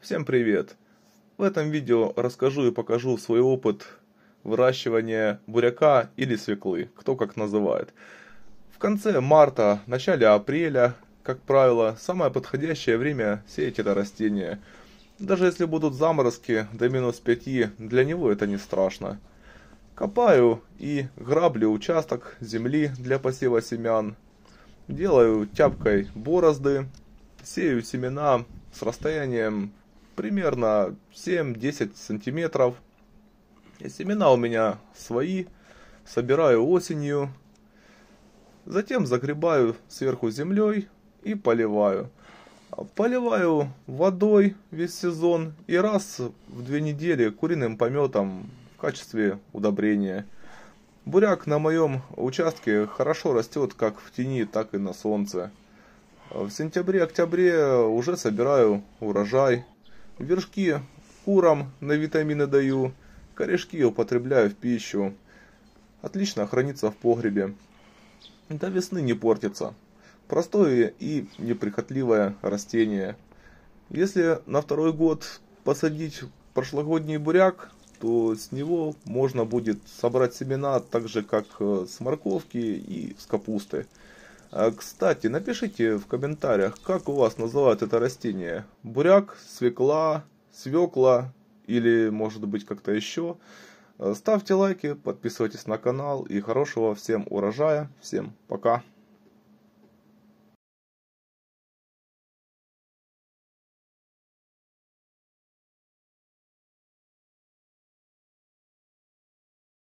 Всем привет! В этом видео расскажу и покажу свой опыт выращивания буряка или свеклы, кто как называет. В конце марта, начале апреля, как правило, самое подходящее время сеять это растение. Даже если будут заморозки до -5, для него это не страшно. Копаю и граблю участок земли для посева семян. Делаю тяпкой борозды, сею семена с расстоянием примерно 7-10 сантиметров. И семена у меня свои, собираю осенью. Затем загребаю сверху землей и поливаю. Поливаю водой весь сезон и раз в 2 недели куриным пометом в качестве удобрения. Буряк на моем участке хорошо растет как в тени, так и на солнце. В сентябре-октябре уже собираю урожай. Вершки курам на витамины даю, корешки употребляю в пищу. Отлично хранится в погребе. До весны не портится. Простое и неприхотливое растение. Если на второй год посадить прошлогодний буряк, то с него можно будет собрать семена так же, как с морковки и с капусты. Кстати, напишите в комментариях, как у вас называют это растение. Буряк, свекла, свекла или может быть как-то еще. Ставьте лайки, подписывайтесь на канал и хорошего всем урожая. Всем пока.